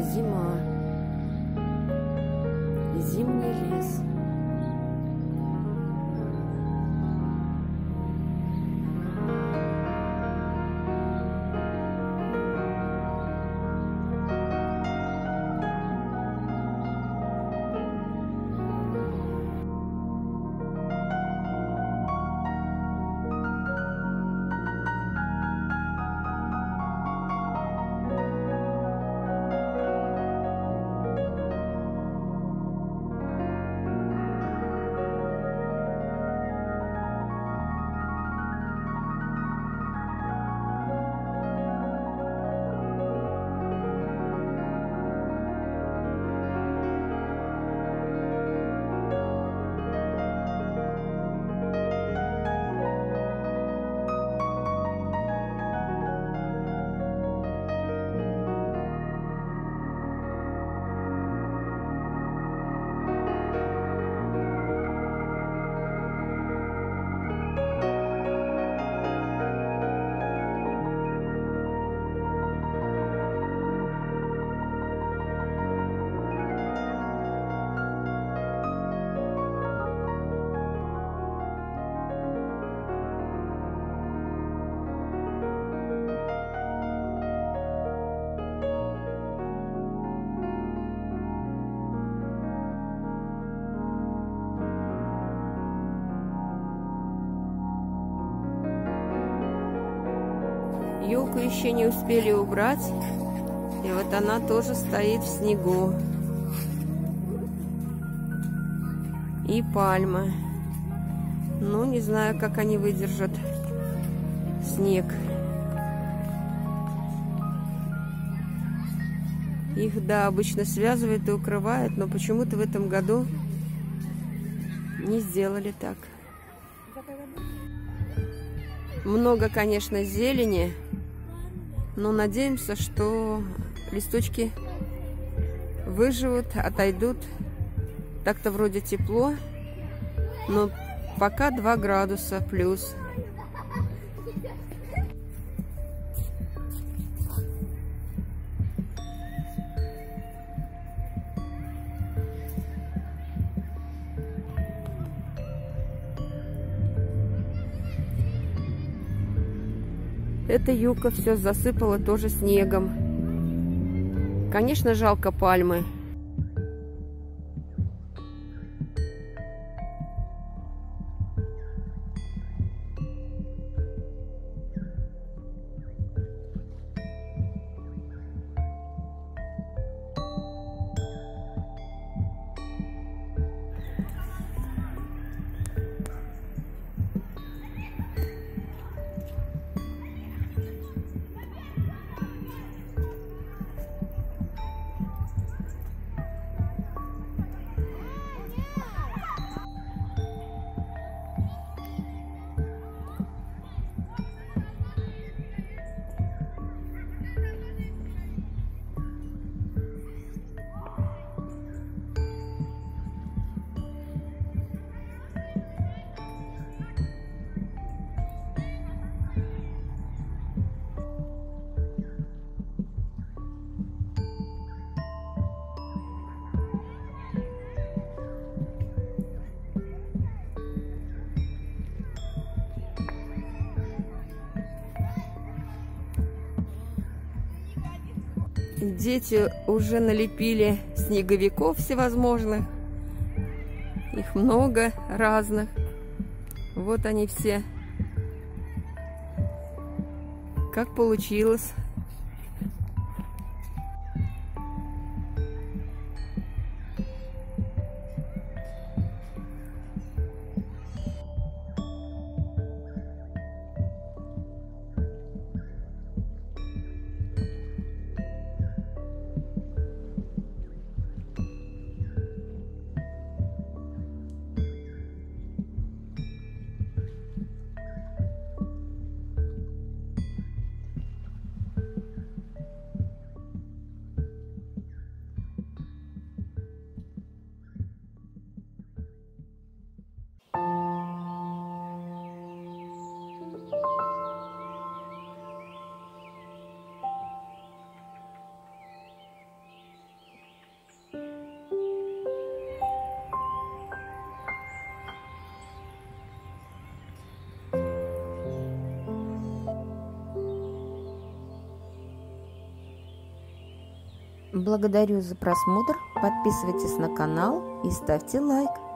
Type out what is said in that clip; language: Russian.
Зима. Зимний лес. Елку еще не успели убрать, и вот она тоже стоит в снегу. И пальмы. Ну, не знаю, как они выдержат снег. Их, да, обычно связывают и укрывают, но почему-то в этом году не сделали так. Много, конечно, зелени, но надеемся, что листочки выживут, отойдут. Так-то вроде тепло, но пока 2 градуса плюс. Эта юбка все засыпала тоже снегом. Конечно, жалко пальмы. Дети уже налепили снеговиков всевозможных. Их много разных. Вот они все. Как получилось. Благодарю за просмотр. Подписывайтесь на канал и ставьте лайк.